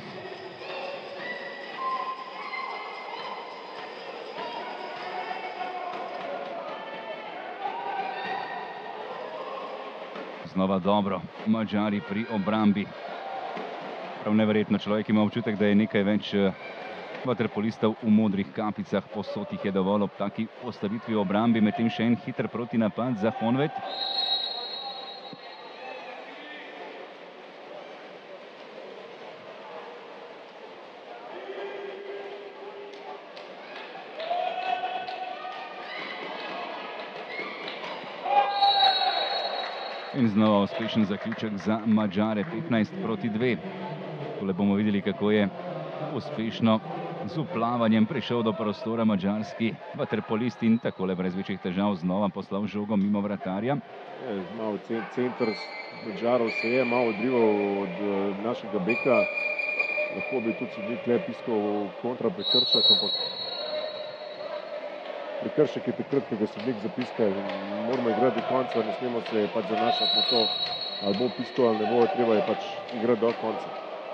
Znova dobro, Madžari pri obrambi. Prav neverjetno, človek ima občutek, da je nekaj več vaterpolistov v modrih kapicah, povsod jih je dovolj ob taki postavitvi v obrambi, medtem še en hiter protinapad za Honved. In znova uspešen zaključek za Madžare, 15-2. Tole bomo videli, kako je uspešno z uplavanjem prišel do prostora madžarski vaterpolist in takole brez večjih težav znova poslal žogo mimo vratarja. Malo center Madžarov se je malo odrival od našega beka. Lahko bi tudi sodnik tukaj piskal kontra prekršek, ampak prekršek je takrat, ko ga sodnik zapiska. Moramo igrati do konca, ne smemo se pač zanašati na to, ali bo piskal ali ne bo, treba je pač igrati do konca.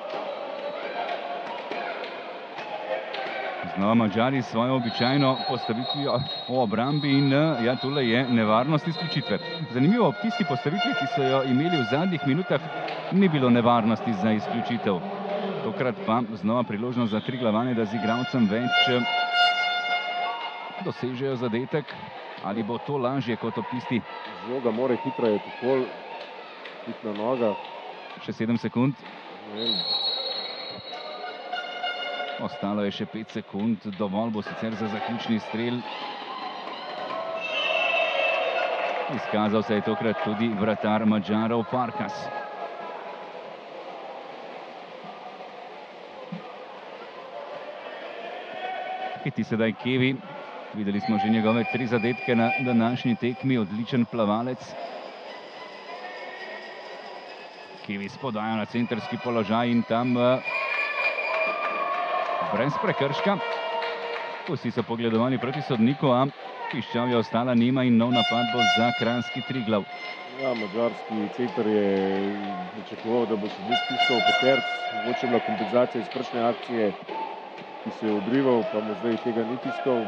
Znova Madžari s svojo običajno postavitvijo v obrambi in ja, tule je nevarnost izključitve. Zanimivo, ob tisti postavitvi, ki so jo imeli v zadnjih minutah, ni bilo nevarnosti za izključitev. Tokrat pa znova priložnost za Triglavane, da z igralcem več dosežejo zadetek. Ali bo to lažje kot ob tisti? Žoga more hitro je takol, hitna noga. Še 7 sekund. Ostalo je še 5 sekund, dovolj bo sicer za zaključni strel. Izkazal se je tokrat tudi vratar Madžarov Farkas. Hiti sedaj Kevi, Videli smo že njegove 3 zadetke na današnji tekmi, odličen plavalec. Kivis podaja na centrski položaj in tam brez prekrška. Vsi so pogledovali proti sodniku, a Piščal je ostala nema in nov napad bo za kranjski Triglav. Ja, madžarski center je pričakoval, da bo sodnik tiskal peterc, mogoče bila kompenzacija iz prejšnje akcije, ki se je odrival, pa mu zdaj tega ni tiskal.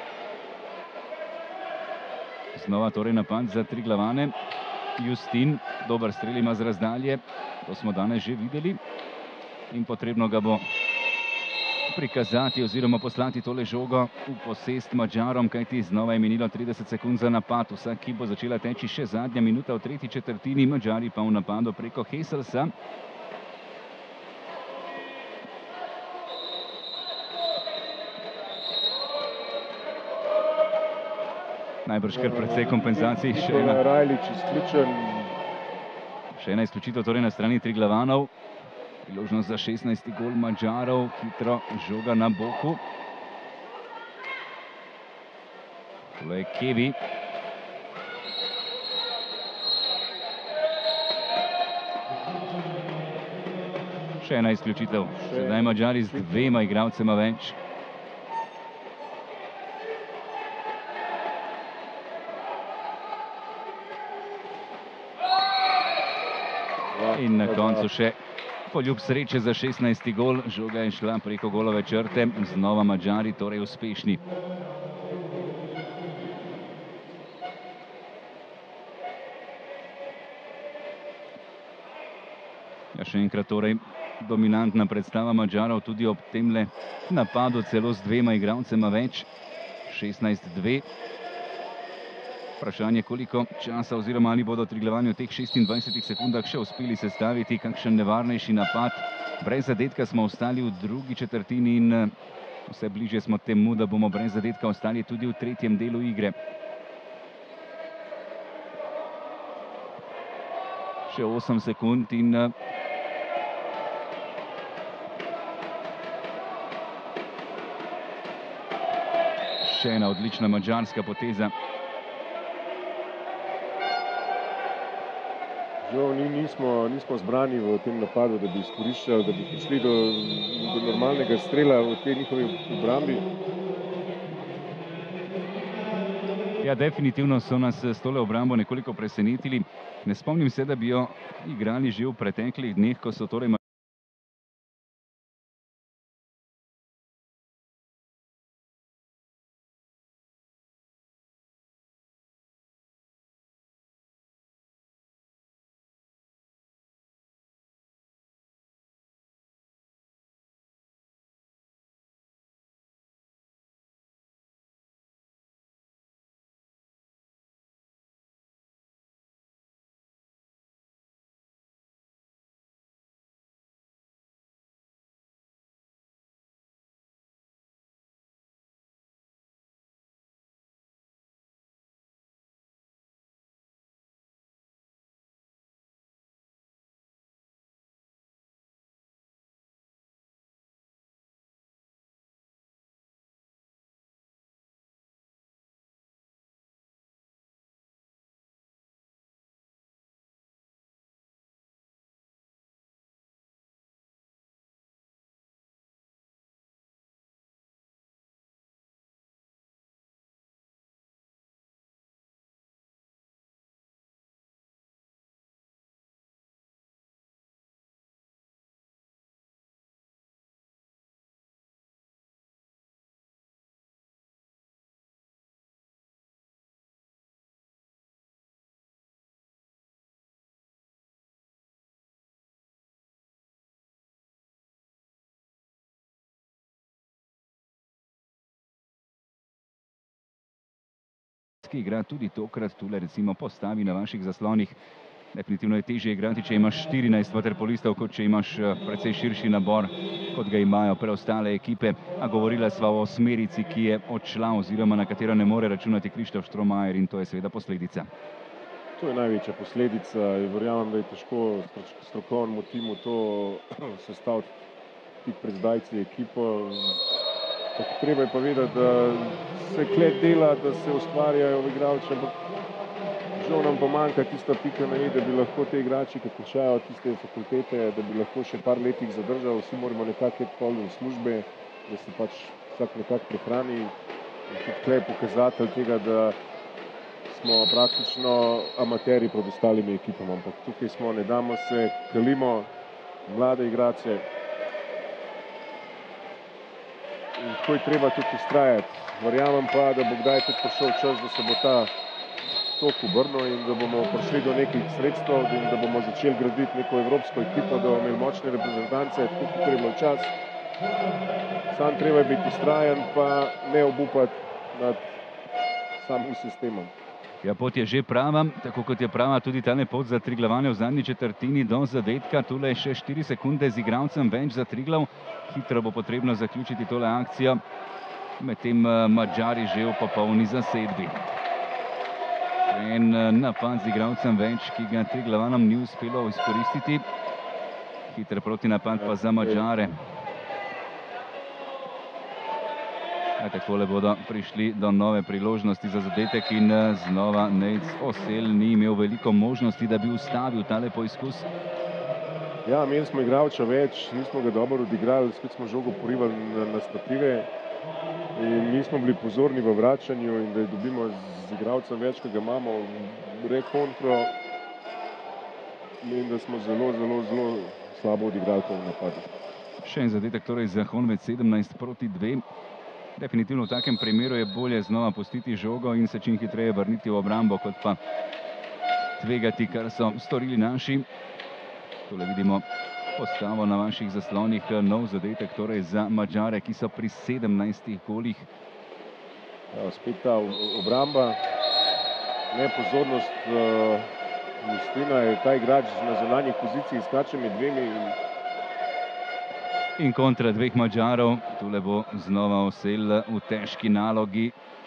Znova torej napad za Triglavane. Justin, dober strel ima z razdalje, to smo danes že videli in potrebno ga bo prikazati oziroma poslati tole žogo v posest Madžarom, kajti znova je minilo 30 sekund za napad. Vsak, ki bo začela teči še zadnja minuta v tretji četrtini, Madžari pa v napadu preko Heselsa. Najbrž kar precej kompenzacij. Še ena izključitev torej na strani Triglavanov. Priložnost za 16. gol Madžarov, hitro žoga na boku. Tole je Kevi. Še ena izključitev. Sedaj Madžari z 2 igralcema več. In na koncu še poljub sreče za 16. gol. Žoga je šla preko golove črte. Znova Madžari torej uspešni. Ja, še enkrat torej dominantna predstava Madžarov tudi ob temle napadu, celo z 2 igralcema več. 16-2. Vprašanje, koliko časa oziroma ali bodo Triglavani v teh 26 sekundah še uspeli sestaviti kakšen nevarnejši napad. Brez zadetka smo ostali v drugi četrtini in vse bližje smo temu, da bomo brez zadetka ostali tudi v tretjem delu igre. Še 8 sekund in še ena odlična madžarska poteza. Nismo zbrani v tem napadu, da bi izkoriščali, da bi prišli do normalnega strela v tej njihovi obrambi. Ja, definitivno so nas s tole obrambo nekoliko presenetili. Ne spomnim se, da bi jo igrali že v preteklih dneh, ko so torej igra tudi tokrat, tule recimo postavi na vaših zaslonih. Definitivno je težje igrati, če imaš 14 vaterpolistov, kot če imaš precej širši nabor, kot ga imajo preostale ekipe. A govorila sva o osmerici, ki je odšla oziroma na katero ne more računati Krištof Štromajer, in to je seveda posledica. To je največja posledica. Verjamem, da je težko strokovnemu timu to sestaviti tik pred zdajci ekipo. Treba je pa vedeti, da se klet dela, da se ustvarjajo igralci, ampak žal nam pa manjka tista pika na i, da bi lahko te igrači, ki končajo tiste fakultete, da bi lahko še par letih zadržal, vsi moramo nekako iti pol v službe, da se pač vsak nekako prehrani. In tudi tukaj je pokazatelj tega, da smo praktično amateri pred ostalimi ekipami, ampak tukaj smo, ne damo se, kalimo mlade igrače. In tako je treba tudi ustrajati. Verjamem pa, da bo kdaj tudi prišel čas, da se bo ta tok obrnil in da bomo prišli do nekih sredstev in da bomo začeli graditi neko evropsko ekipo, da bomo imeli močne reprezentance, tukaj treba čas. Sam treba biti ustrajen, pa ne obupati nad samim sistemom. Ja, pot je že prava, tako kot je prava tudi tale pot za Triglavane v zadnji četrtini do zadetka. Tule še 4 sekunde z igralcem več za Triglav. Hitro bo potrebno zaključiti tole akcijo. Medtem Madžari že v popolni zasedbi. En napad z igralcem več, ki ga Triglavanom ni uspelo izkoristiti. Hiter protinapad pa za Madžare. Takole bodo prišli do nove priložnosti za zadetek in znova Nejc Osel ni imel veliko možnosti, da bi ustavil tale poizkus. Ja, imeli smo igralča več, nismo ga dobro odigrali, spet smo žogo porivali na stative in nismo bili pozorni v vračanju in da dobimo z igralcem več, ki ga imamo rekontro in da smo zelo slabo odigrali v napadu. Še en zadetek torej za Honved 17-2. Definitivno v takem primeru je bolje znova pustiti žogo in se čim hitreje vrniti v obrambo, kot pa tvegati, kar so storili naši. Tole vidimo postavo na vaših zaslonih, nov zadetek torej za Madžare, ki so pri 17 golih. Ja, spet ta obramba, nepozornost Justina, je ta igrač na zunanjih pozicij, skače med dvemi in kontra dveh Madžarov. Tule bo znova Osel v težki nalogi.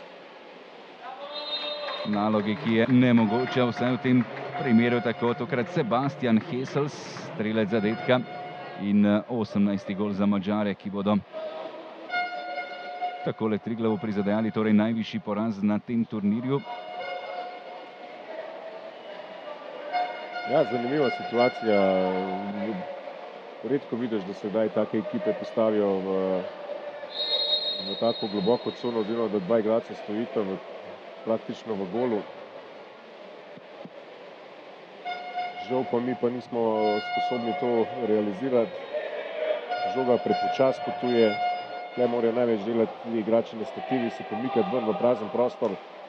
Nalogi, ki je nemogoča, vsaj v tem primeru tako. Tokrat Sebastian Hesels, strelec zadetka in 18. gol za Madžare, ki bodo takole Triglavu prizadejali torej najvišji poraz na tem turnirju. Ja, zanimiva situacija. Redko vidiš, da se kdaj take ekipe postavijo v tako globoko cono, oziroma da dva igralca stojita praktično v golu. Žal pa mi pa nismo sposobni to realizirati. Žoga prepočas potuje, tukaj morajo največ delati igrači na stativi, se pomikati ven v prazen prostor.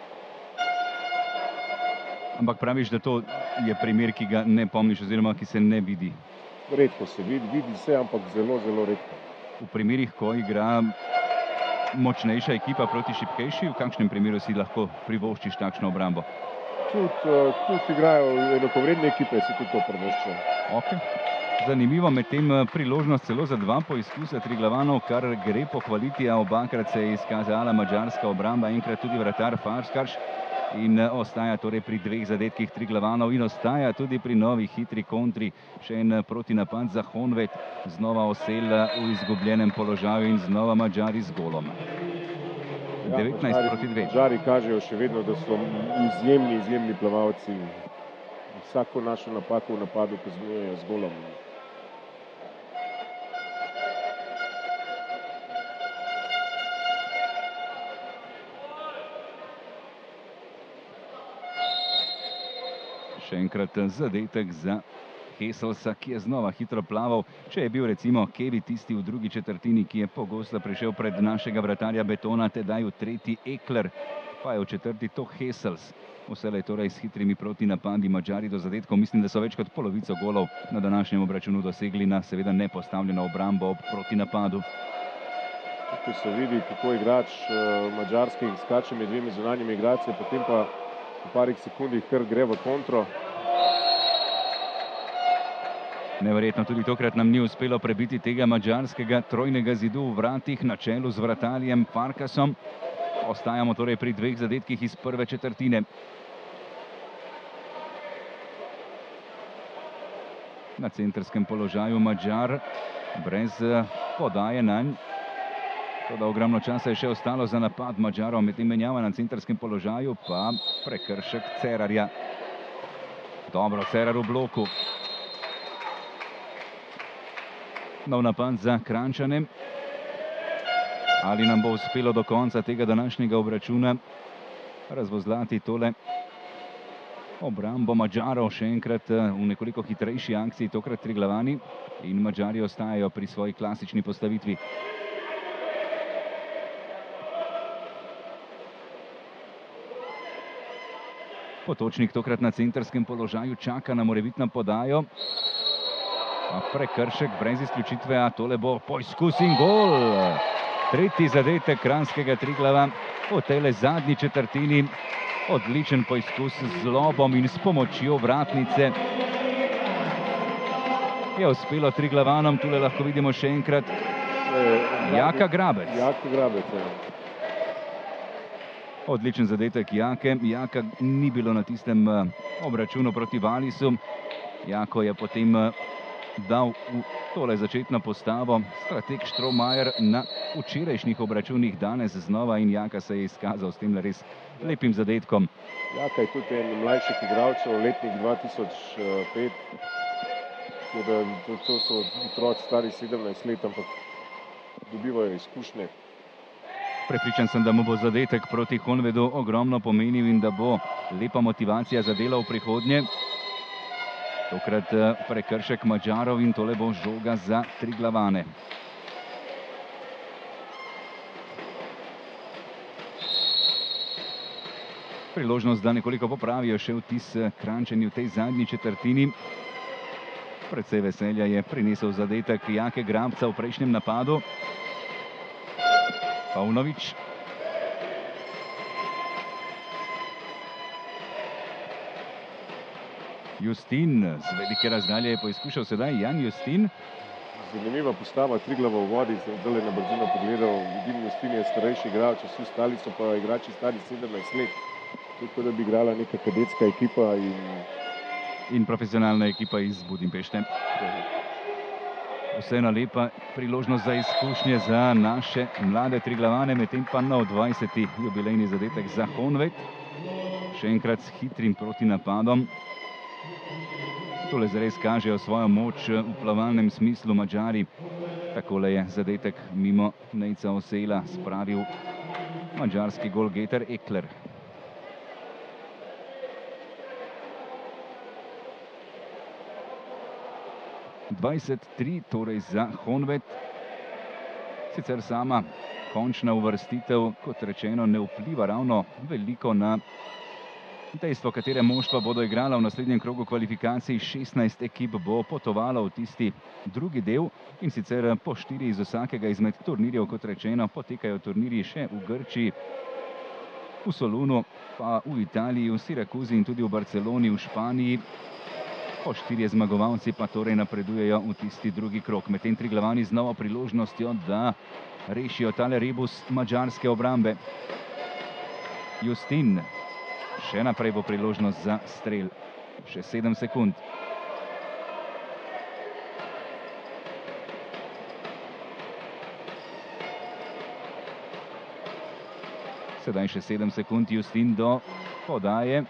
Ampak praviš, da to je primer, ki ga ne pomniš oziroma ki se ne vidi? Redko se vidi se, ampak zelo redko. V primerih, ko igra močnejša ekipa proti šibkejši, v kakšnem primeru si lahko privoščiš takšno obrambo? Tudi igrajo enakovredne ekipe, si tudi to privoščijo. Okay. Zanimivo, medtem priložnost celo za 2 poizkusa Triglavanov, kar gre pohvaliti, a obakrat se je izkazala madžarska obramba, enkrat tudi vratar Farskarš. In ostaja torej pri 2 zadetkih Triglavanov in ostaja tudi pri novi hitri kontri. Še en protinapad za Honved, znova Osel v izgubljenem položaju in znova Madžari z golom. 19-2. Madžari kažejo še vedno, da so izjemni plavalci. Vsako našo napako v napadu kaznujejo z golom. Še enkrat zadetek za Heselsa, ki je znova hitro plaval. Če je bil recimo Kevi tisti v drugi četrtini, ki je pogosto prišel pred našega vratarja Betona, tedaj v tretji Ekler, pa je v četrti to Hesels. Vselej torej s hitrimi protinapadi Madžari do zadetkov. Mislim, da so več kot polovico golov na današnjem obračunu dosegli na seveda nepostavljeno obrambo ob protinapadu. Tukaj se vidi, kako igrač madžarskih skače med dvemi zunanjimi igralci, potem pa v parih sekundih kar gre v kontro. Neverjetno, tudi tokrat nam ni uspelo prebiti tega madžarskega trojnega zidu v vratih na čelu z vratarjem Farkasom. Ostajamo torej pri 2 zadetkih iz prve četrtine. Na centrskem položaju Madžar, brez podaje nanj. Toda ogromno časa je še ostalo za napad Mađarov, medtem menjava na centrskem položaju, pa prekršek Cerarja. Dobro, Cerar v bloku. Nov napad za Kranjčane. Ali nam bo uspelo do konca tega današnjega obračuna razvozlati tole obrambo Mađarov, še enkrat v nekoliko hitrejši akciji, tokrat Triglavani, in Mađari ostajajo pri svoji klasični postavitvi. Potočnik tokrat na centrskem položaju čaka na morebitno podajo. Pa prekršek brez izključitve, a tole bo poizkus in gol. Tretji zadetek kranjskega Triglava v tejle zadnji četrtini. Odličen poizkus z lobom in s pomočjo vratnice. Je uspelo Triglavanom, tule lahko vidimo še enkrat Jaka Grabec. Jaka Grabec, ja. Odličen zadetek Jake. Jaka ni bilo na tistem obračunu proti Valisu. Jako je potem dal v tole začetno postavo strateg Štromajer na včerajšnjih obračunih, danes znova, in Jaka se je izkazal s tem res lepim zadetkom. Jaka je tudi en mlajših igralcev, letnik 2005. To so otroci stari 17 let, ampak dobivajo izkušnje. Prepričan sem, da mu bo zadetek proti Honvedu ogromno pomenil in da bo lepa motivacija za delo v prihodnje. Tokrat prekršek Mađarov in tole bo žoga za Triglavane. Priložnost, da nekoliko popravijo še vtis Kranjčani v tej zadnji četrtini. Predvsej veselja je prinesel zadetek Jake Grabca v prejšnjem napadu. Pavnović. Justin z velike razdalje je poizkušal sedaj Jan Justin. Zanimiva postava Triglava v vodi, sem dole na brzino pogledal. Vidim, Justin je starejši igralec, vsi ostali so pa igrači stari 17 let. Tako da bi igrala neka kadetska ekipa in profesionalna ekipa iz Budimpešte. Vseeno lepa priložnost za izkušnje za naše mlade Triglavane, medtem pa nov 20. jubilejni zadetek za Honved. Še enkrat s hitrim protinapadom. Tole zares kažejo svojo moč v plavalnem smislu Mađari. Takole je zadetek mimo Nejca Osela spravil mađarski golgeter Ekler. (23) torej za Honved. Sicer sama končna uvrstitev, kot rečeno, ne vpliva ravno veliko na dejstvo, katere moštva bodo igrala v naslednjem krogu kvalifikacij. 16 ekip bo potovalo v tisti drugi del, in sicer po 4 iz vsakega izmed turnirjev. Kot rečeno, potekajo turnirji še v Grčiji, v Solunu, pa v Italiji, v Sirakuzi in tudi v Barceloni v Španiji. Po 4 zmagovalci pa torej napredujejo v tisti drugi krog. Medtem Triglavani z novo priložnostjo, da rešijo tale rebus mađarske obrambe. Justin. Še naprej bo priložnost za strel. Še 7 sekund. Sedaj še 7 sekund. Justin do podaje.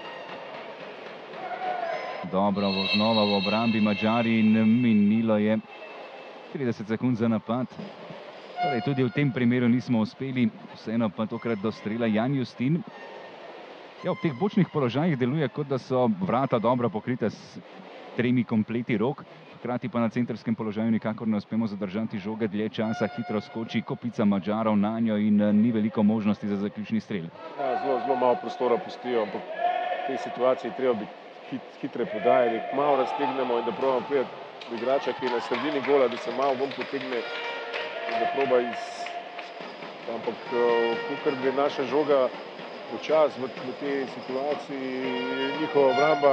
Dobro, znova v obrambi Mađari in minilo je 30 sekund za napad. Torej tudi v tem primeru nismo uspeli, vseeno pa tokrat do strela Jan Justin. Ja, v teh bočnih položajih deluje, kot da so vrata dobro pokrita s 3 kompleti rok, hkrati pa na centrskem položaju nikakor ne uspemo zadržati žoge dlje časa, hitro skoči kopica Mađarov na njo in ni veliko možnosti za zaključni strel. Ja, zelo malo prostora pustijo, ampak v tej situaciji treba biti hitre podaje, da malo raztegnemo in da probamo priti do igrača, ki je na sredini gola, da se malo ven potegne in da proba ampak kakor gre naša žoga počas v tej situaciji, njihova obramba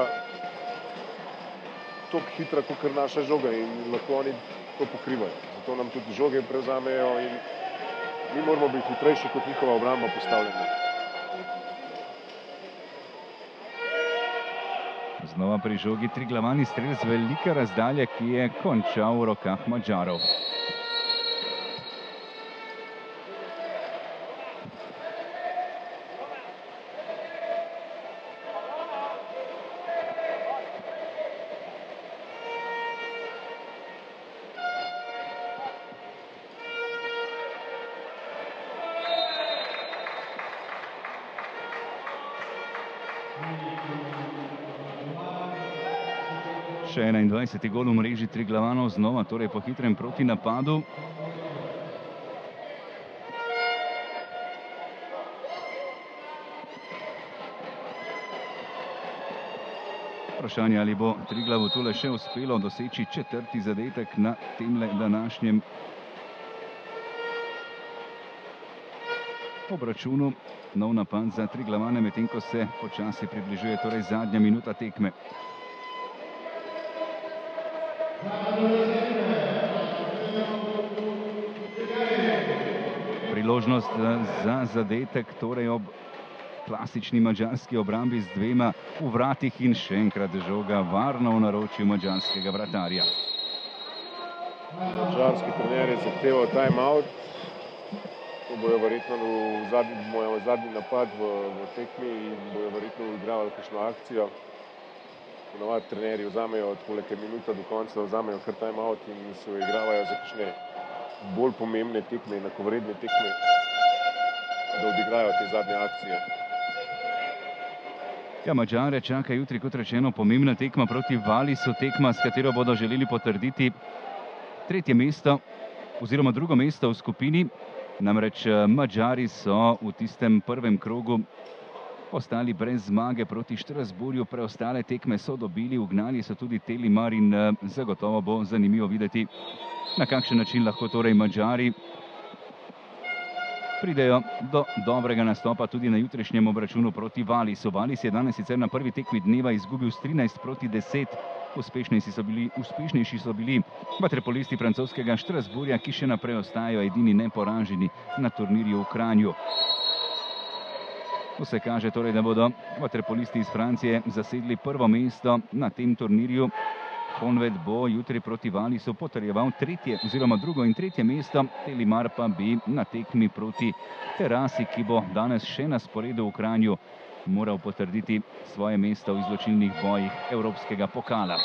toliko hitra, kakor naša žoga, in lahko oni to pokrivajo. Zato nam tudi žoge prevzamejo in mi moramo biti hitrejši kot njihova obramba postavljena. Znova pri žogi Triglavani strel z velike razdalje, ki je končal v rokah Mađarov. Še 21. gol v mreži Triglavanov, znova torej po hitrem protinapadu. Vprašanje, ali bo Triglavu tule še uspelo doseči 4. zadetek na temle današnjem obračunu. Nov napad za Triglavane, medtem ko se počasi približuje torej zadnja minuta tekme. Priložnost za zadetek torej ob klasični madžarski obrambi z dvema v vratih in še enkrat žoga varno v naročju madžarskega vratarja. Madžarski trener je zahteval time-out. To bojo verjetno zadnji napad v tekmi in bojo verjetno igravali kakšno akcijo. Ponavadi trenerji vzamejo od nekaj minuta do konca, vzamejo kar time-out in se igravajo za kakšne bolj pomembne tekme, enakovredne tekme, da odigrajo te zadnje akcije. Ja, Madžare čaka jutri, kot rečeno, pomembna tekma proti Valisu, tekma, s katero bodo želeli potrditi 3. mesto oziroma 2. mesto v skupini. Namreč Madžari so v tistem prvem krogu ostali brez zmage proti Strasbourgu, preostale tekme so dobili, ugnali so tudi Telimar in zagotovo bo zanimivo videti, na kakšen način lahko torej Madžari pridejo do dobrega nastopa tudi na jutrišnjem obračunu proti Valisu. Valis je danes sicer na prvi tekmi dneva izgubil s 13-10. Uspešnejši so bili vaterpolisti francoskega Strasbourga, ki še naprej ostajajo edini neporaženi na turnirju v Kranju. Vse kaže torej, da bodo vaterpolisti iz Francije zasedli prvo mesto na tem turnirju. Honved bo jutri proti Valisu potrjeval 3. oziroma 2. in 3. mesto, Telimar pa bi na tekmi proti Terasi, ki bo danes še na sporedu v Kranju, moral potrditi svoje mesto v izločilnih bojih Evropskega pokala.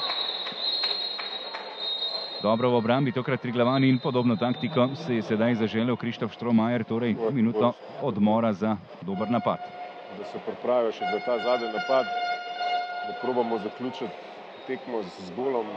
Dobro v obrambi, tokrat Triglavani, in podobno taktiko se je sedaj zaželel Krištof Štromajer, torej minuto odmora za dober napad. Da se pripravijo še za ta zadnji napad, da probamo zaključiti tekmo z golom.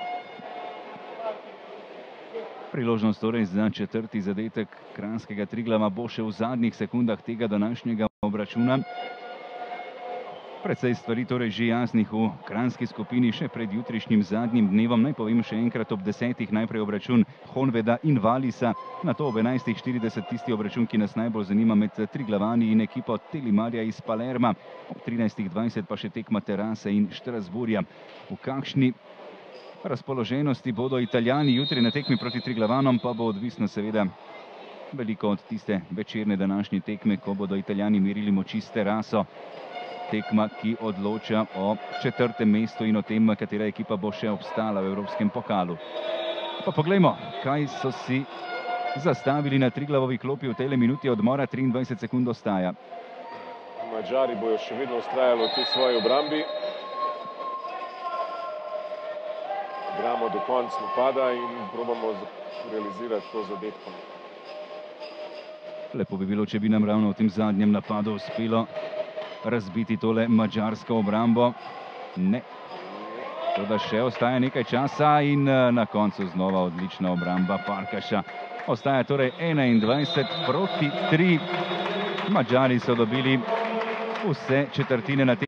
Priložnost torej za 4. zadetek kranjskega Triglava bo še v zadnjih sekundah tega današnjega obračuna. Precej stvari torej že jasnih v kranjski skupini še pred jutrišnjim zadnjim dnevom. Naj povem še enkrat, ob 10. najprej obračun Honveda in Valisa, nato ob 11.40 tisti obračun, ki nas najbolj zanima, med Triglavani in ekipo Telimarja iz Palerma, ob 13.20 pa še tekma Terase in Strasbourga. V kakšni razpoloženosti bodo Italijani jutri na tekmi proti Triglavanom, pa bo odvisno seveda veliko od tiste večerne današnje tekme, ko bodo Italijani merili moči s Teraso. Tekma, ki odloča o 4. mestu in o tem, katera ekipa bo še obstala v Evropskem pokalu. Pa poglejmo, kaj so si zastavili na Triglavovi klopi v tej minuti odmora, 23 sekund ostaja. Madžari bojo še vedno ustrajali v tej svoji obrambi. Igramo do konca napada in probamo realizirati to zadetko. Lepo bi bilo, če bi nam ravno v tem zadnjem napadu uspelo razbiti tole madžarsko obrambo. Ne. To, da še ostaja nekaj časa in na koncu znova odlična obramba Farkaša. Ostaja torej 21-3. Madžari so dobili vse četrtine na